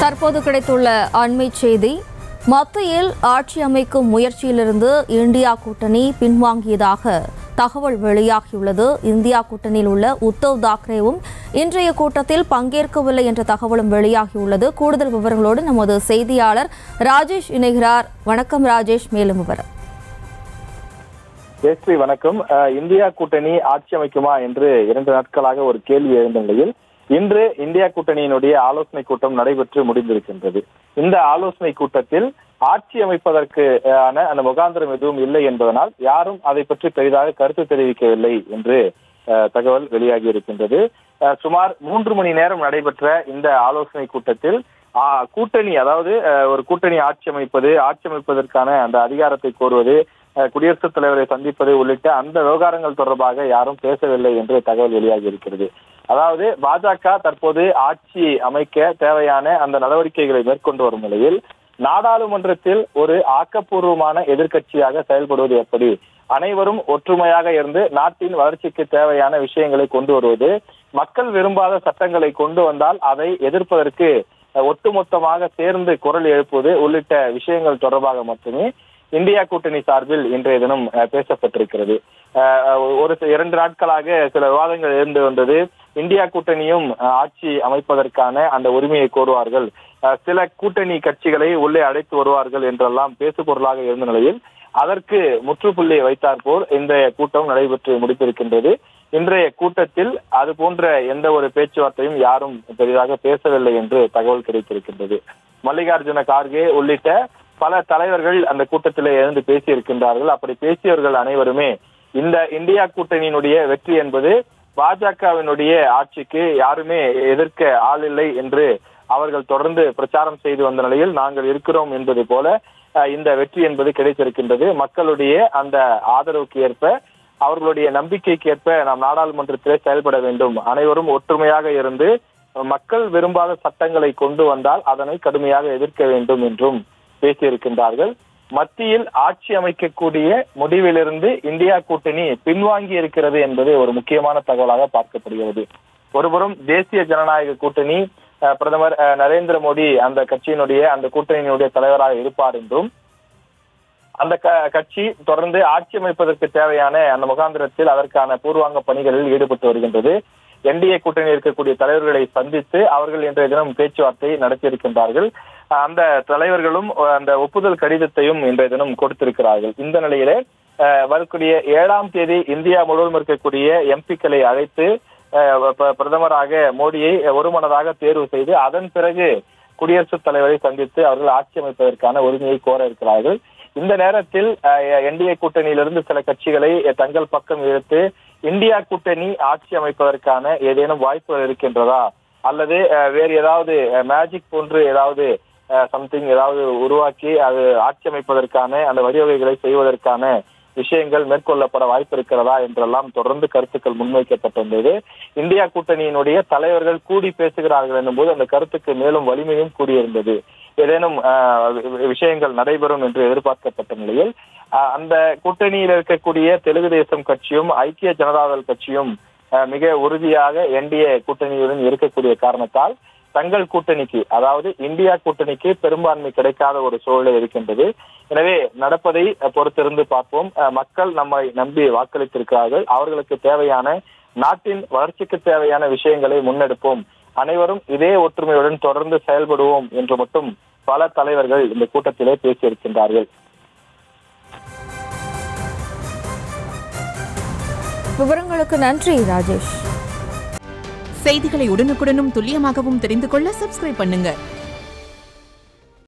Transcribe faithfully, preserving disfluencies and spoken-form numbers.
தற்போது கிடைத்துள்ள அண்மை செய்தி, மத்தியில் ஆட்சி அமைக்கும் முயற்சியிலிருந்து இந்தியா கூட்டணி பின்வாங்கியதாக தகவல் வெளியாகியுள்ளது. இந்தியா கூட்டணியில் உள்ள உத்தவ் தாக்கரேவும் இன்றைய கூட்டத்தில் பங்கேற்கவில்லை என்ற தகவலும் வெளியாகியுள்ளது. கூடுதல் விவரங்களோடு நமது செய்தியாளர் ராஜேஷ் இணைகிறார். வணக்கம் ராஜேஷ், மேலும் விவரம். ஜெயஸ்ரீ வணக்கம். இந்தியா கூட்டணி ஆட்சி அமைக்குமா என்று இரண்டு நாட்களாக ஒரு கேள்வி எழுந்த நிலையில் இன்று இந்தியா கூட்டணியினுடைய ஆலோசனை கூட்டம் நடைபெற்று முடிந்திருக்கின்றது. இந்த ஆலோசனை கூட்டத்தில் ஆட்சி அமைப்பதற்கு அந்த முகாந்திரம் எதுவும் இல்லை என்பதனால் யாரும் அதை பற்றி பெரிதாக கருத்து தெரிவிக்கவில்லை என்று தகவல் வெளியாகி இருக்கின்றது. சுமார் மூன்று மணி நேரம் நடைபெற்ற இந்த ஆலோசனை கூட்டத்தில் கூட்டணி, அதாவது ஒரு கூட்டணி ஆட்சி அமைப்பது, ஆட்சி அமைப்பதற்கான அந்த அதிகாரத்தை கோருவது, குடியரசுத் தலைவரை சந்திப்பது உள்ளிட்ட அந்த விவகாரங்கள் தொடர்பாக யாரும் பேசவில்லை என்று தகவல் வெளியாகி இருக்கிறது. அதாவது பாஜக தற்போது ஆட்சி அமைக்க தேவையான அந்த நடவடிக்கைகளை மேற்கொண்டு வரும் நிலையில் நாடாளுமன்றத்தில் ஒரு ஆக்கப்பூர்வமான எதிர்க்கட்சியாக செயல்படுவது எப்படி, அனைவரும் ஒற்றுமையாக இருந்து நாட்டின் வளர்ச்சிக்கு தேவையான விஷயங்களை கொண்டு வருவது, மக்கள் விரும்பாத சட்டங்களை கொண்டு வந்தால் அதை எதிர்ப்பதற்கு ஒட்டுமொத்தமாக சேர்ந்து குரல் எழுப்புவது உள்ளிட்ட விஷயங்கள் தொடர்பாக மட்டுமே இந்தியா கூட்டணி சார்பில் இன்றைய தினம் பேசப்பட்டிருக்கிறது. ஒரு இரண்டு நாட்களாக சில விவாதங்கள் இருந்து வந்தது. இந்தியா கூட்டணியும் ஆட்சி அமைப்பதற்கான அந்த உரிமையை கோருவார்கள், சில கூட்டணி கட்சிகளை உள்ளே அழைத்து வருவார்கள் என்றெல்லாம் பேசு பொருளாக இருந்த நிலையில் அதற்கு முற்றுப்புள்ளி வைத்தாற்போல் இந்த கூட்டம் நடைபெற்று முடித்திருக்கின்றது. இன்றைய கூட்டத்தில் அது போன்ற எந்த ஒரு பேச்சுவார்த்தையும் யாரும் பெரிதாக பேசவில்லை என்று தகவல் கிடைத்திருக்கின்றது. மல்லிகார்ஜுன கார்கே உள்ளிட்ட பல தலைவர்கள் அந்த கூட்டத்திலே எழுந்து பேசியிருக்கின்றார்கள். அப்படி பேசியவர்கள் அனைவருமே இந்த இந்தியா கூட்டணியினுடைய வெற்றி என்பது பாஜகவினுடைய ஆட்சிக்கு யாருமே எதிர்க்க ஆள் இல்லை என்று அவர்கள் தொடர்ந்து பிரச்சாரம் செய்து வந்த நிலையில் நாங்கள் இருக்கிறோம் என்பது போல இந்த வெற்றி என்பது கிடைத்திருக்கின்றது. மக்களுடைய அந்த ஆதரவுக்கு ஏற்ப, அவர்களுடைய நம்பிக்கைக்கு ஏற்ப நாம் நாடாளுமன்றத்திலே செயல்பட வேண்டும், அனைவரும் ஒற்றுமையாக இருந்து மக்கள் விரும்பாத சட்டங்களை கொண்டு வந்தால் அதனை கடுமையாக எதிர்க்க வேண்டும் என்றும் பேசியிருக்கின்றார்கள். மத்தியில் ஆட்சி அமைக்கக்கூடிய முடிவிலிருந்து இந்தியா கூட்டணி பின்வாங்கி இருக்கிறது என்பது ஒரு முக்கியமான தகவலாக பார்க்கப்படுகிறது. ஒருபுறம் தேசிய ஜனநாயக கூட்டணி, பிரதமர் நரேந்திர மோடி அந்த கட்சியினுடைய அந்த கூட்டணியினுடைய தலைவராக இருப்பார் என்றும், அந்த கட்சி தொடர்ந்து ஆட்சி அமைப்பதற்கு தேவையான அந்த முகாந்திரத்தில் அதற்கான பூர்வாங்க பணிகளில் ஈடுபட்டு வருகின்றது. என்டிஏ கூட்டணி இருக்கக்கூடிய தலைவர்களை சந்தித்து அவர்கள் இன்றைய தினம் பேச்சுவார்த்தை நடத்தியிருக்கின்றார்கள். அந்த தலைவர்களும் அந்த ஒப்புதல் கடிதத்தையும் இன்றைய தினம் கொடுத்திருக்கிறார்கள். இந்த நிலையிலே வரக்கூடிய ஏழாம் தேதி இந்தியா முழுவதும் இருக்கக்கூடிய எம்பிக்களை அழைத்து பிரதமராக மோடியை ஒருமனதாக தேர்வு செய்து அதன் பிறகு குடியரசுத் தலைவரை சந்தித்து அவர்கள் ஆட்சி அமைப்பதற்கான உரிமையை கோர இருக்கிறார்கள். இந்த நேரத்தில் என்டிஏ கூட்டணியிலிருந்து சில கட்சிகளை தங்கள் பக்கம் இழுத்து இந்தியா கூட்டணி ஆட்சி அமைப்பதற்கான ஏதேனும் வாய்ப்புகள் இருக்கின்றதா, அல்லது வேறு ஏதாவது மேஜிக் போன்று ஏதாவது சம்திங் ஏதாவது உருவாக்கி அது ஆட்சி அமைப்பதற்கான அந்த வழிவகைகளை செய்வதற்கான விஷயங்கள் மேற்கொள்ளப்பட வாய்ப்பு இருக்கிறதா என்றெல்லாம் தொடர்ந்து கருத்துக்கள் முன்வைக்கப்பட்டிருந்தது. இந்தியா கூட்டணியினுடைய தலைவர்கள் கூடி பேசுகிறார்கள் என்னும் போது அந்த கருத்துக்கு மேலும் வலிமையும் கூடியிருந்தது. ஏதேனும் விஷயங்கள் நடைபெறும் என்று எதிர்பார்க்கப்பட்ட நிலையில் அந்த கூட்டணியில் இருக்கக்கூடிய தெலுங்கு தேசம் கட்சியும் ஐக்கிய ஜனதாதள் கட்சியும் மிக உறுதியாக என்டிஏ கூட்டணியுடன் இருக்கக்கூடிய காரணத்தால் தங்கள் கூட்டணிக்கு, அதாவது இந்தியா கூட்டணிக்கு பெரும்பான்மை கிடைக்காத ஒரு சூழலை இருக்கின்றது. எனவே நடப்பதை பொறுத்திருந்து பார்ப்போம். மக்கள் நம்மை நம்பி வாக்களித்திருக்கிறார்கள், அவர்களுக்கு தேவையான நாட்டின் வளர்ச்சிக்கு தேவையான விஷயங்களை முன்னெடுப்போம், அனைவரும் இதே ஒற்றுமையுடன் தொடர்ந்து செயல்படுவோம் என்று மட்டும் பல தலைவர்கள் இந்த கூட்டத்திலே பேசியிருக்கின்றார்கள். விவரங்களுக்கு நன்றி ராஜேஷ். செய்திகளை உடனுக்குடனும் துல்லியமாகவும் தெரிந்து கொள்ள சப்ஸ்கிரைப் பண்ணுங்க.